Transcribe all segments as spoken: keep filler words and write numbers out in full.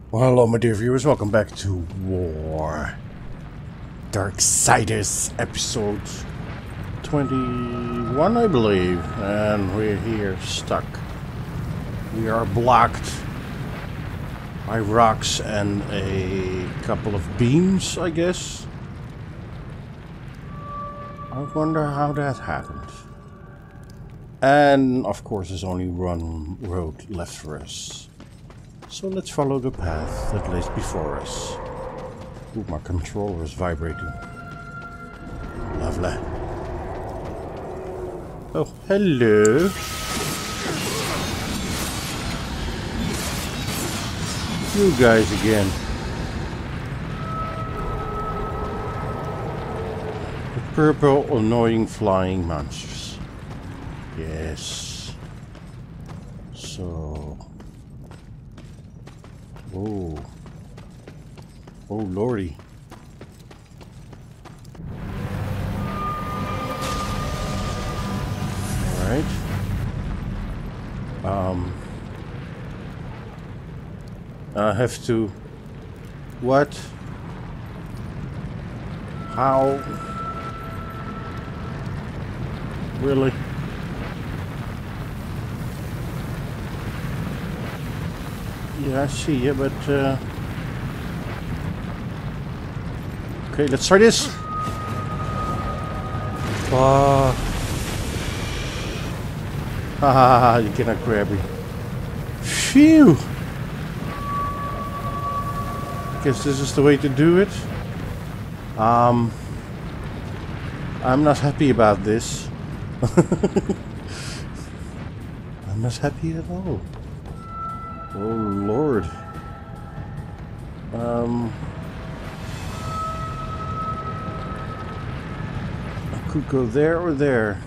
Well, hello my dear viewers, welcome back to War. Darksiders episode twenty-one, I believe. And we're here, stuck. We are blocked by rocks and a couple of beams, I guess. I wonder how that happened. And, of course, there's only one road left for us. So let's follow the path that lays before us. Ooh, my controller is vibrating. Lovely. Oh, hello. You guys again. The purple, annoying flying monsters. Yes. So... Oh. Oh, lordy. Alright. Um. I have to... What? How? Really? Yeah, I see you, but uh... okay, let's try this. Ah, ha ha ha! You cannot grab me. Phew! Guess this is the way to do it. Um, I'm not happy about this. I'm not happy at all. Oh Lord. Um I could go there or there.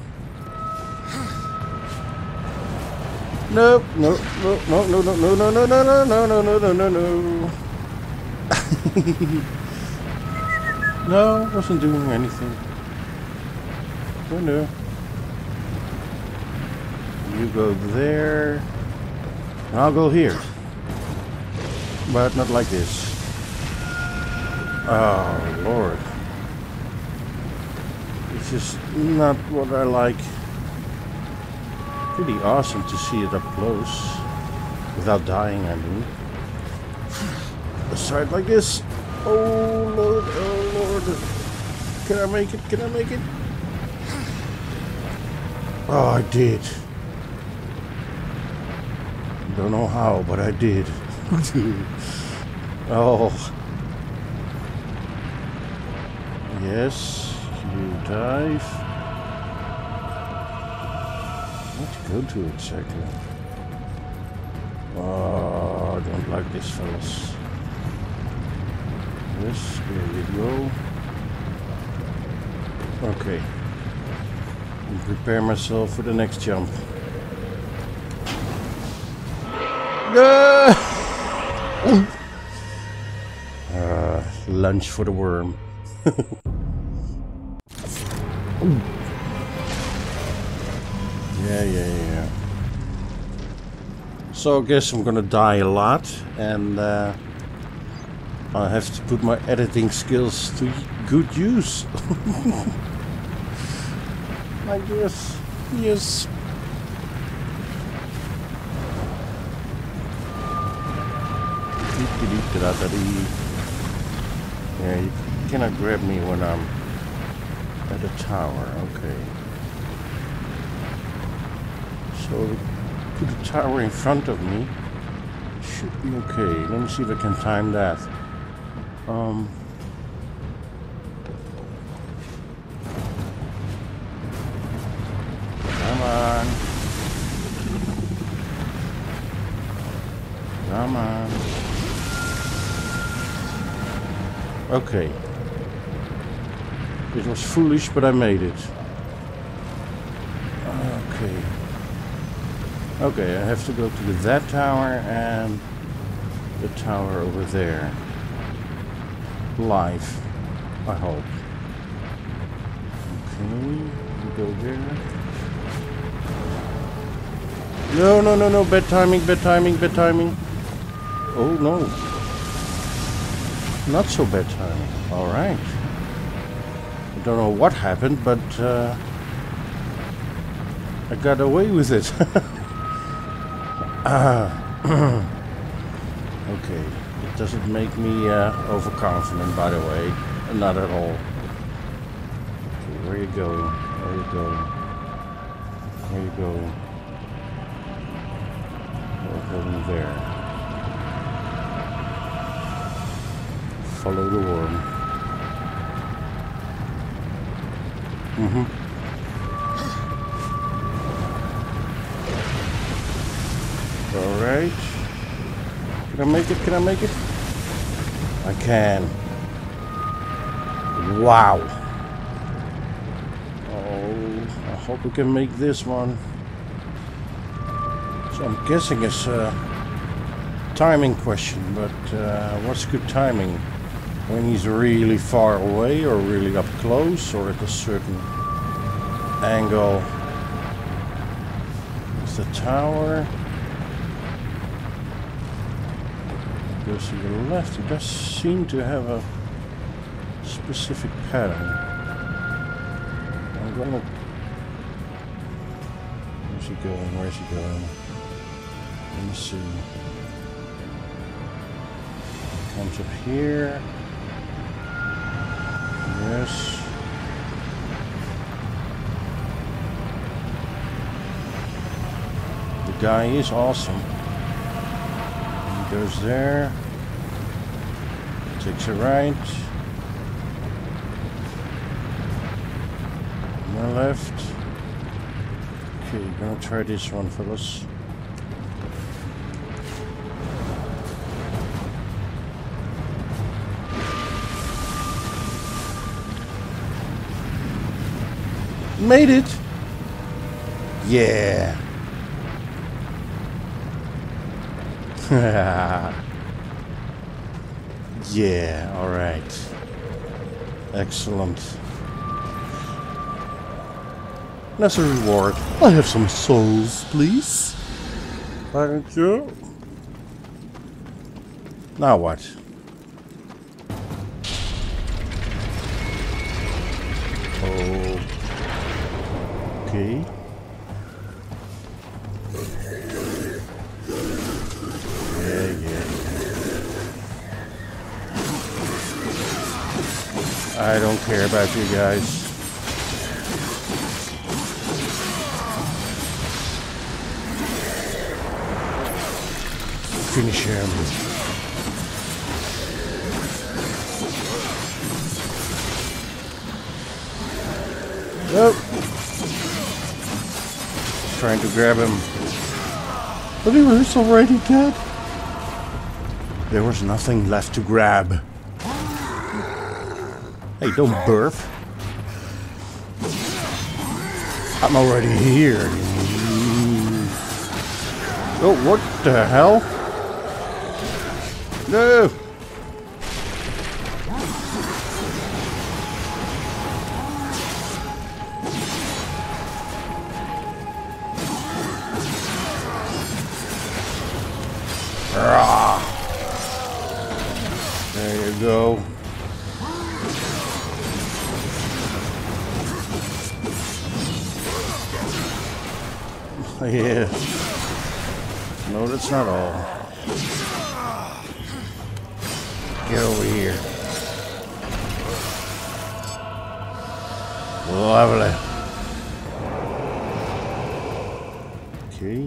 Nope, no, no, no, no, no, no, no, no, no, no, no, no, no, no, no. No, wasn't doing anything. Oh no. You go there. I'll go here, but not like this. Oh Lord, it's just not what I like. Pretty awesome to see it up close, without dying, I mean. Let's try it like this. Oh Lord, oh Lord. Can I make it? Can I make it? Oh, I did. Don't know how, but I did. Oh. Yes, you dive. Let's go to it exactly. Oh, I don't like this, fellas. Yes, there you go. Okay. And prepare myself for the next jump. Uh, uh, lunch for the worm. Yeah, yeah, yeah. So I guess I'm gonna die a lot, and uh, I have to put my editing skills to good use. I guess, yes. Yeah, you cannot grab me when I'm at a tower. Okay. So put a tower in front of me. Should be okay. Let me see if I can time that. Um. Come on. Come on. Okay. It was foolish, but I made it. Okay. Okay, I have to go to that tower and the tower over there. Live, I hope. Okay, we go there. No, no, no, no, bad timing, bad timing, bad timing. Oh no. Not so bad timing. Alright. I don't know what happened, but uh, I got away with it. uh, okay. It doesn't make me uh, overconfident, by the way. Not at all. Okay, where are you going? Where are you going? Where are you going? We're going there. Follow the worm. Mm-hmm. Alright. Can I make it? Can I make it? I can. Wow. Oh, I hope we can make this one. So I'm guessing it's a timing question, but uh, what's good timing? When he's really far away or really up close or at a certain angle with the tower. Goes to the left. It does seem to have a specific pattern. I'm gonna... Where's he going? Where's he going? Let me see. He comes up here. Yes. The guy is awesome. He goes there. Takes a right. And a left. Okay, gonna try this one, fellas. Made it! Yeah! Yeah, alright. Excellent. As a reward, I have some souls, please. Thank you. Now what? Oh. Okay. Yeah, yeah. I don't care about you guys. Finish him. Nope. Trying to grab him. But he was already dead. There was nothing left to grab. Hey, don't burp. I'm already here. Oh, what the hell? No! There you go. Yeah. No, that's not all. Get over here. Lovely. Okay.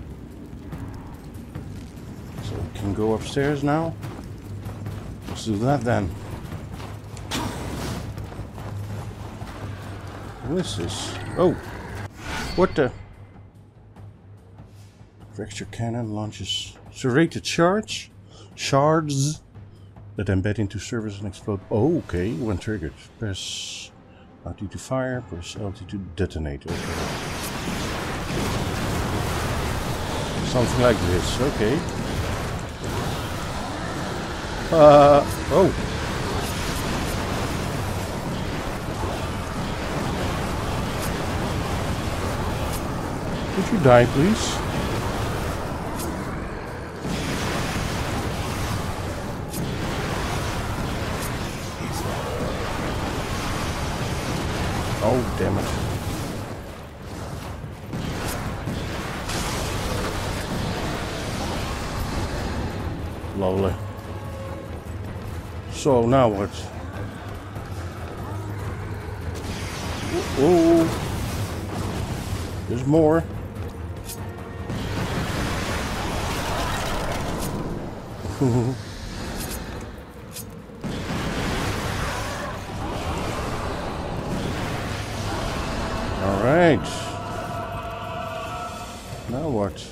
So we can go upstairs now. Let's do that then. What is this? Oh! What the? Fracture cannon launches serrated charge shards that embed into surface and explode. Oh, okay. When triggered, press R T to fire, press L T to detonate. Okay. Something like this. Okay. Uh oh. Could you die, please? Oh, damn it. Lovely. So now what? Oh, there's more. All right. Now what?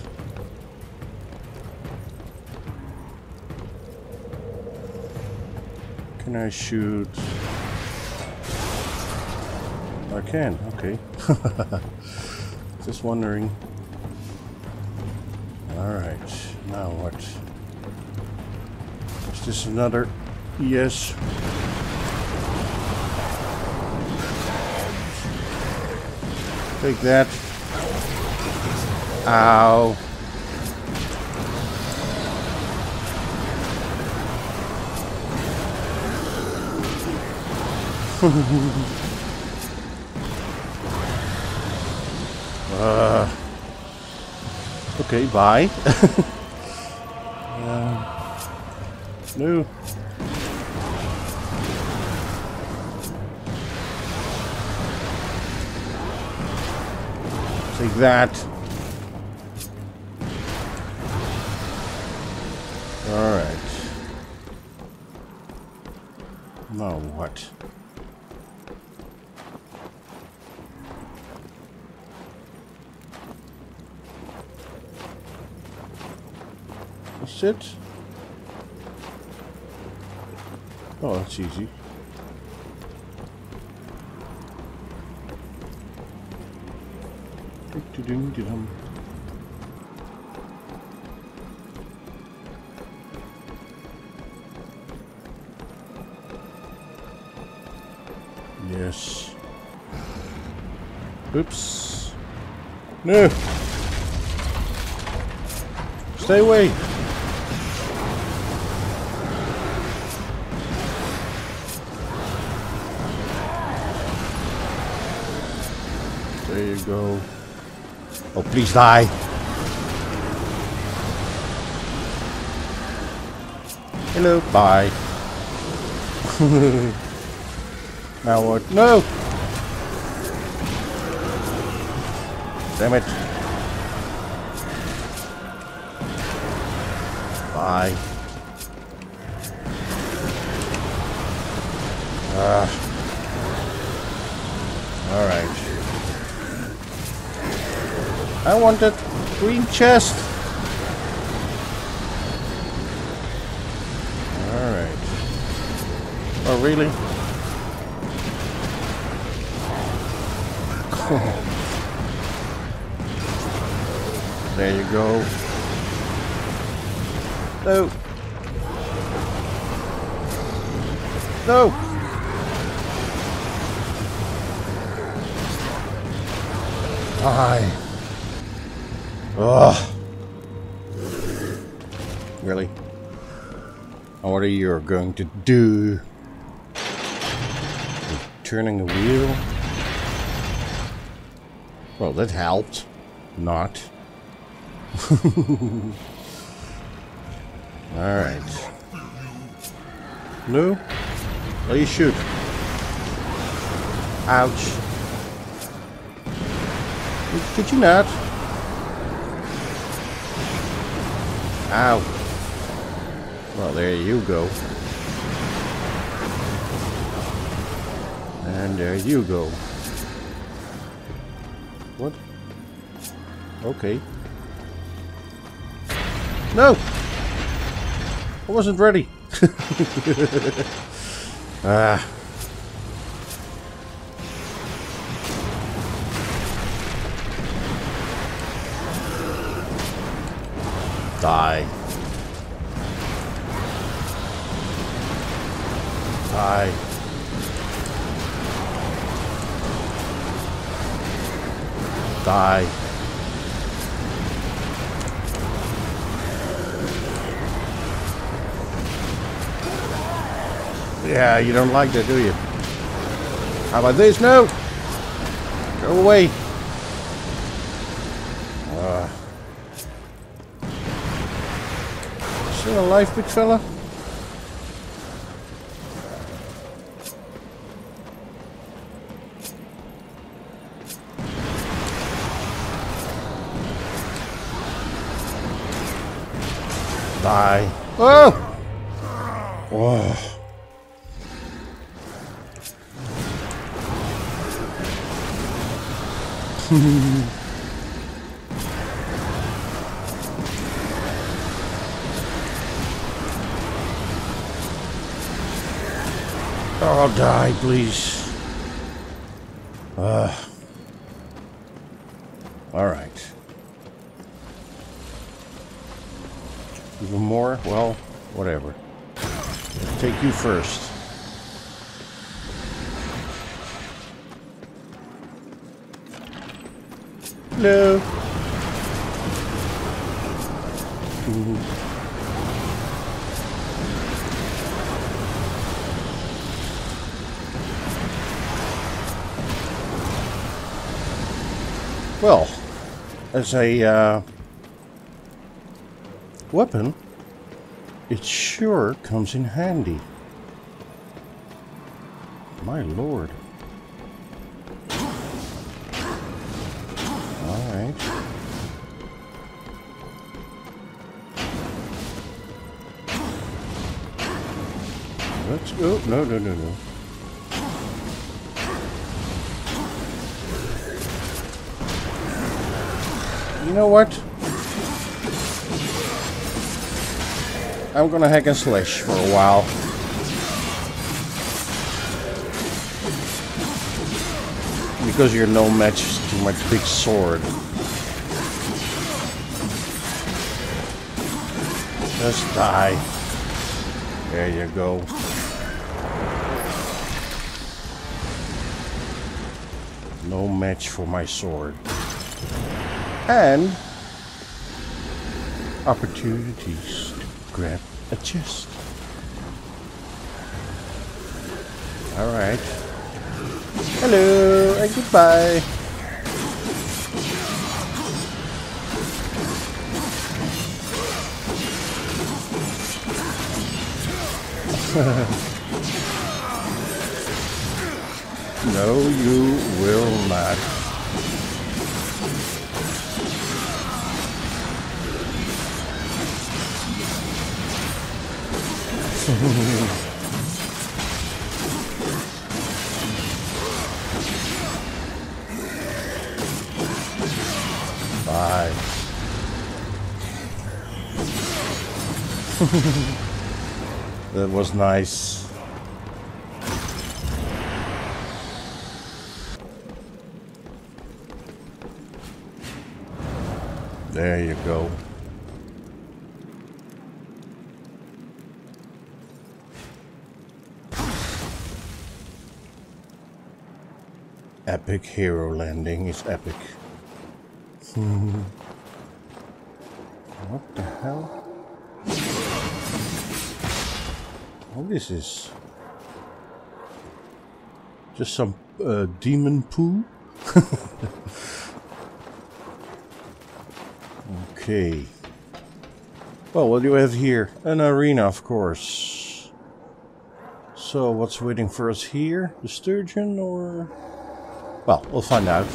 Can I shoot? I can, okay. Just wondering. Alright, now what? Is this another? Yes. Take that. Ow. uh, okay, bye. uh, no. Take that. All right. Now what? That's it? Oh, that's easy. Do-do-do-do-dum. Yes. Oops. No. Stay away. There you go. Oh, please die. Hello, bye. Now what? No! Damn it. Bye. Ah. Alright. I want that green chest. Alright. Oh, really? There you go. No. No. Die. Ugh. Really? And what are you going to do? You're turning a wheel? Well, that helped. Not. Alright. No? Well, you shoot. Ouch. Could you not? Ow. Well, there you go. And there you go. What? Okay. No! I wasn't ready. Ah. Die. Die. Die. Yeah, you don't like that, do you? How about this? No! Go away. Uh, still alive, big fella? Die. Oh! Oh. Oh, die, please. Uh. All right. Even more? Well, whatever. Let's take you first. Hello. Ooh. Well, as a uh, weapon, it sure comes in handy. My lord. Alright. Let's go. No, no, no, no. You know what? I'm gonna hack and slash for a while. Because you're no match to my big sword. Just die. There you go. No match for my sword. And opportunities to grab a chest. Alright. Hello and goodbye. No, you will not. Bye. That was nice. There you go. Epic hero landing is epic. What the hell? Oh, this is just some uh, demon poo. Okay. Well, what do we have here? An arena, of course. So, what's waiting for us here? The sturgeon, or? Well, we'll find out.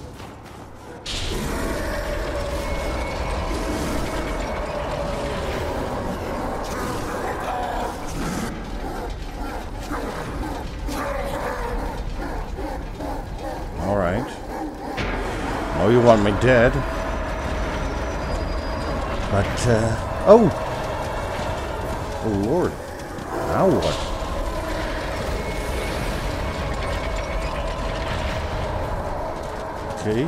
Alright. Oh, you want me dead? But, uh... oh! Oh, Lord. Now what? Okay.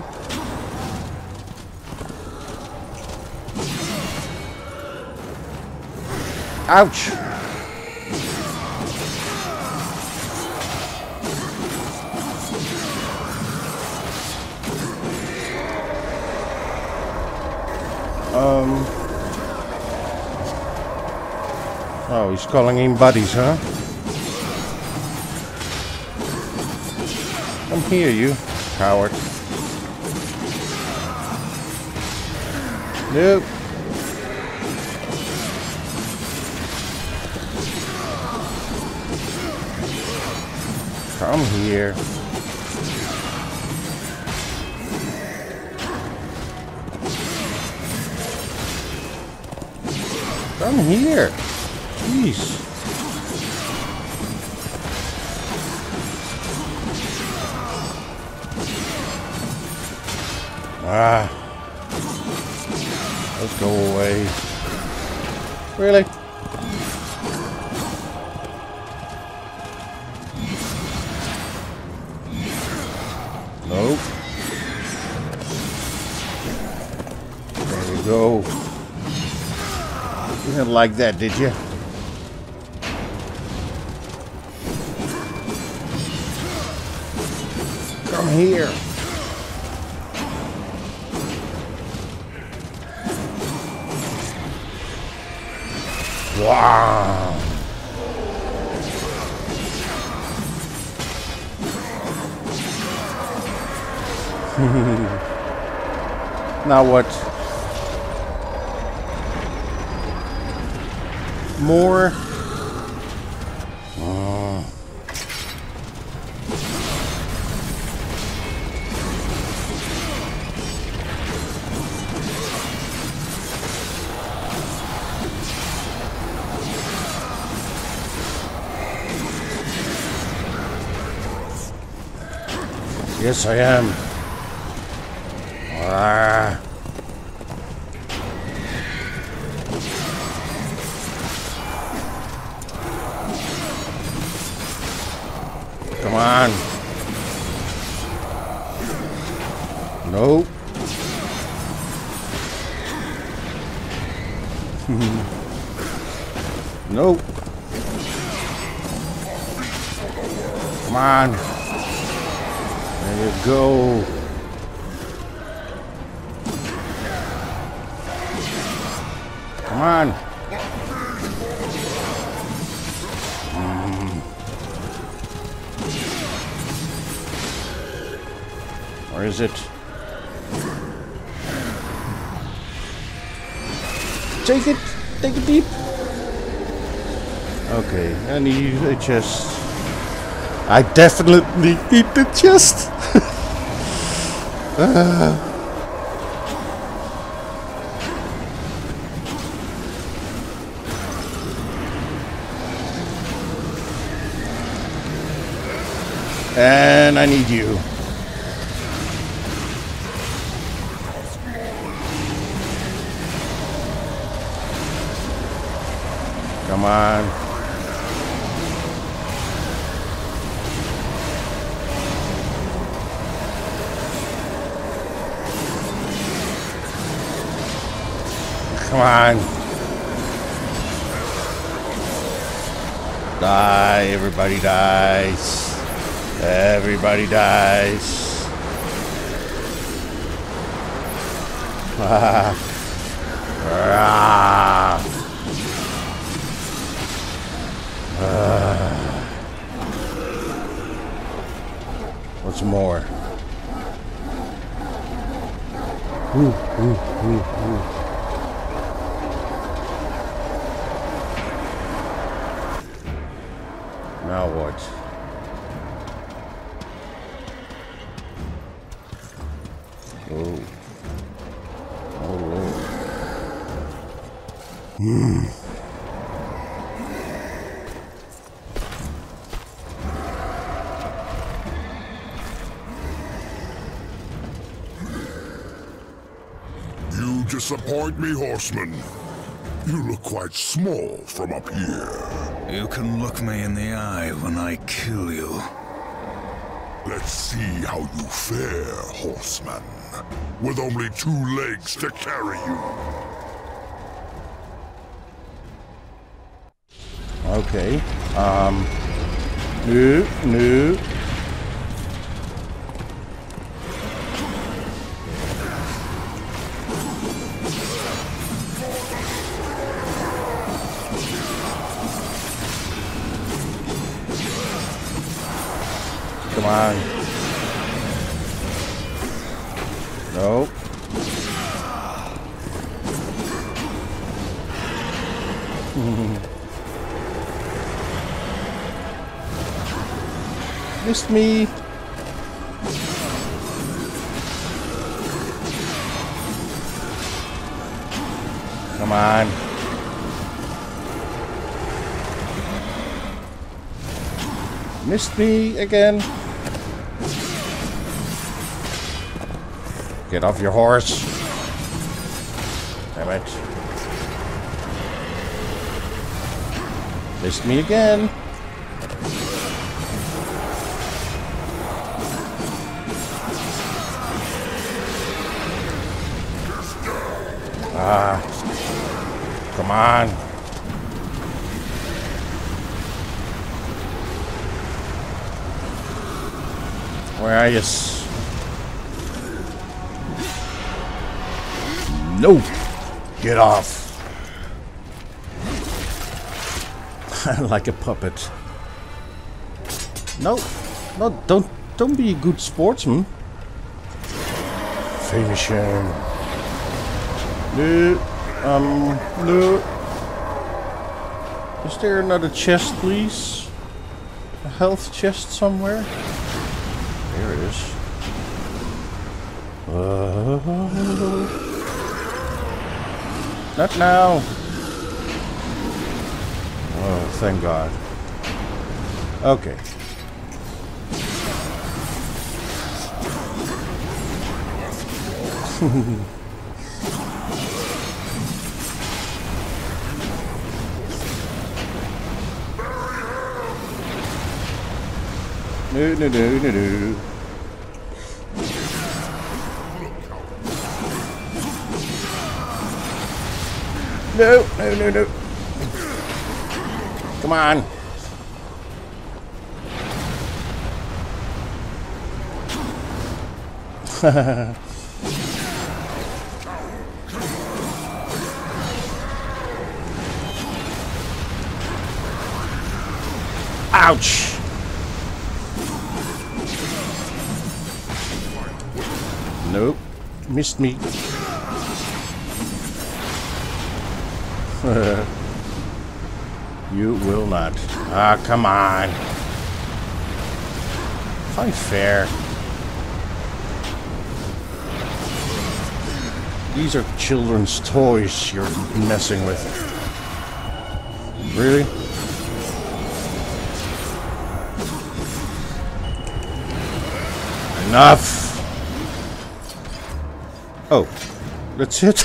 Ouch! Um... Oh, he's calling in buddies, huh? Come here, you coward. Nope. Come here. Come here. Jeez. Ah. Let's go away. Really? Nope. There we go. You didn't like that, did you? Come here. Wow. Now what? More? Uh. Yes, I am. Ah. Come on. Nope. Nope. Come on. There you go. Come on. Mm. Or is it? Take it. Take it deep. Okay, I need a chest. I definitely need the chest. uh. And I need you. Come on. Come on. Die. Everybody dies. Everybody dies. Ah. Ah. Ah. What's more? Ooh, ooh, ooh, ooh. Now what? Oh. Oh, Lord. Hmm. You disappoint me, horseman. You look quite small from up here. You can look me in the eye when I kill you. Let's see how you fare, horseman. With only two legs to carry you. Okay. Um. No, no. Come on. Nope. Missed me. Come on. Missed me again. Get off your horse. Damn it. Missed me again. Ah. Come on. Where are you? No! Get off! Like a puppet. No, no, don't, don't be a good sportsman. Finish him. No, um, no. Is there another chest, please? A health chest somewhere? There it is. Uh, not now. Oh, thank God. Okay. No, no, no, no, no. No, no, no, no. Come on. Ouch. Nope. Missed me. You will not. Ah, come on. Fight fair. These are children's toys you're messing with. Really? Enough! Oh, that's it?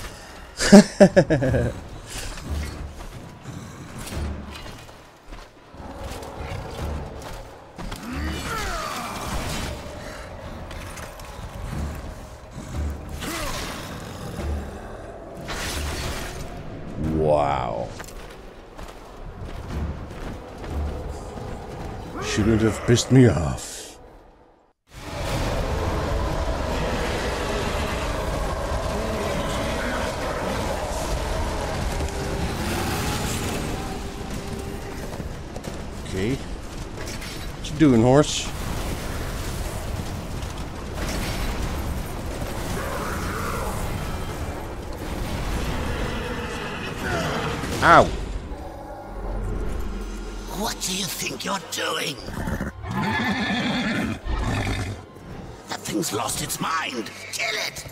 Wow. Shouldn't have pissed me off. Okay. What you doing, horse? Ow! What do you think you're doing? That thing's lost its mind. Kill it!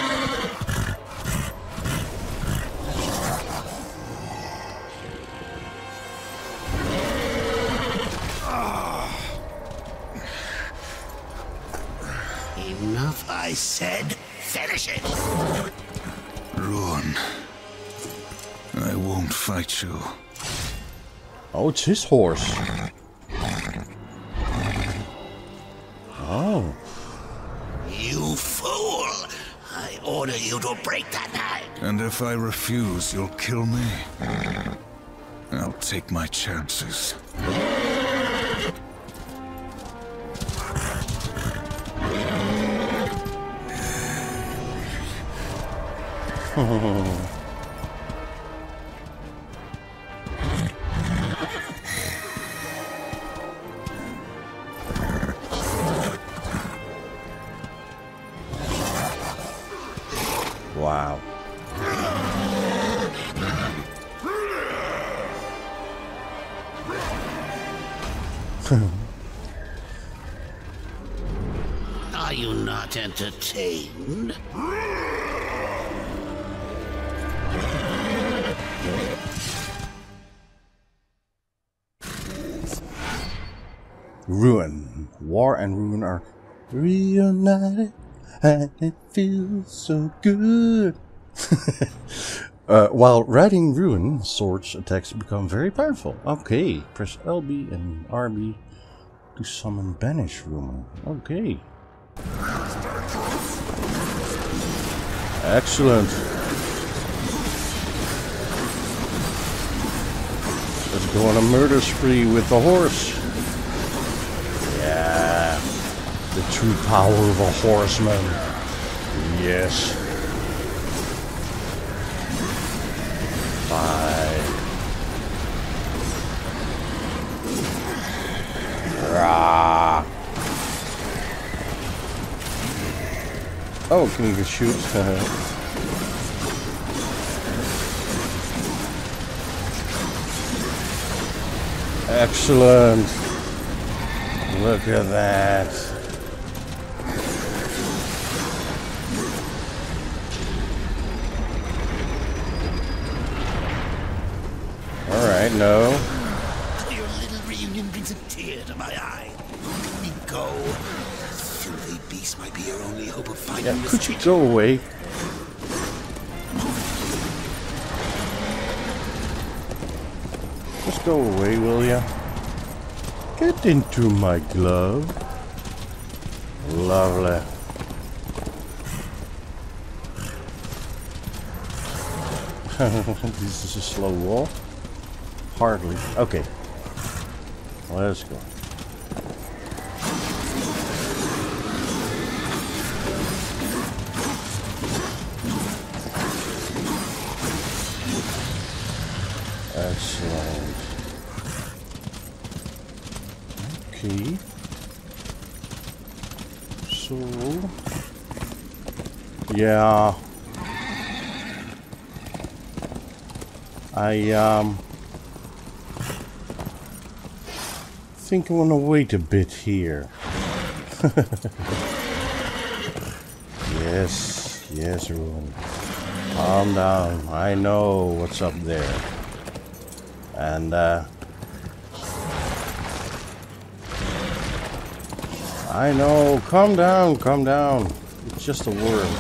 Enough, I said. Finish it! Ruin. I won't fight you. Oh, it's his horse. Oh. You fool! I order you to break that knife. And if I refuse, you'll kill me. I'll take my chances. Wow. not entertained? Ruin. War and Ruin are reunited, and it feels so good. uh, while riding Ruin, Sword's attacks become very powerful. Okay, press L B and R B to summon Banish Ruin. Okay. Excellent. Let's go on a murder spree with the horse. Yeah. The true power of a horseman. Yes. Five. Rah. Oh, can you just shoot? Excellent. Look at that. Alright, no. Your little reunion brings a tear to my eye. Let me go. Filthy beast might be your only hope of finding Yeah, this could you teacher. go away? Just go away, will ya? Get into my glove. Lovely. This is a slow walk. Hardly. Okay. Let's go. Excellent. Okay. So, yeah, I um think I want to wait a bit here. Yes, yes, Ruin. Calm down. I know what's up there. And, uh... I know. Calm down, calm down. It's just a worm.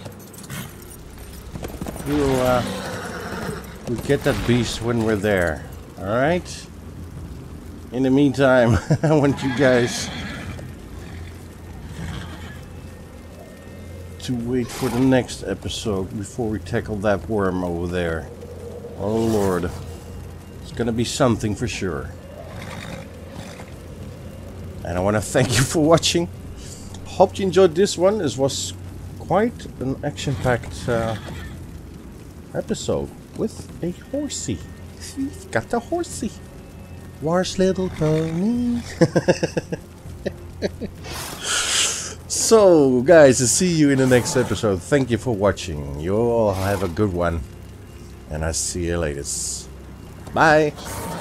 We'll, uh... we'll get that beast when we're there. Alright? In the meantime, I want you guys to wait for the next episode before we tackle that worm over there. Oh Lord. It's gonna be something for sure. And I want to thank you for watching. Hope you enjoyed this one. This was quite an action-packed uh, episode with a horsey. He's got a horsey. War's little pony. So, guys, I'll see you in the next episode. Thank you for watching. You all have a good one. And I'll see you later. Bye.